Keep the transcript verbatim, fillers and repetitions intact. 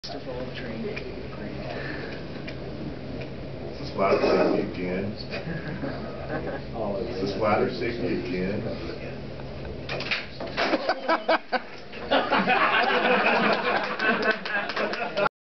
To follow the train. Is the splatter safety again? Is the splatter safety again?